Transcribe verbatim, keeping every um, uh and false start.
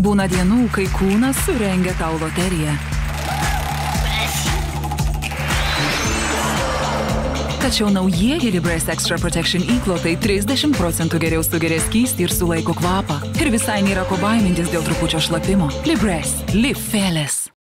Būna dienų, kai kūnas surengia tau loteriją. Tačiau naujieji Libresse Extra Protection įklotai trisdešimt procentų geriau sugeria skystį ir sulaiko kvapą. Ir visai nėra ko baimintis dėl trupučio šlapimo. Libresse, live fearless.